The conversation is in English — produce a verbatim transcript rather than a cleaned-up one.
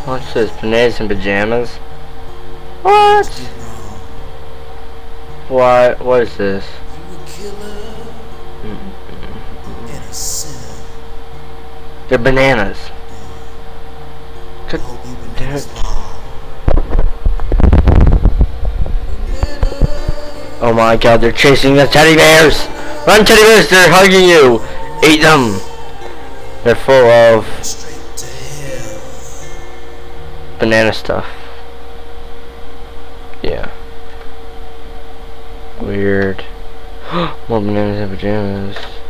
What's this? Bananas and pajamas? What? What? What is this? They're bananas. Good damn it. Oh my god, they're chasing the teddy bears! Run, teddy bears! They're hugging you! Eat them! They're full of banana stuff. Yeah. Weird. More bananas and pajamas.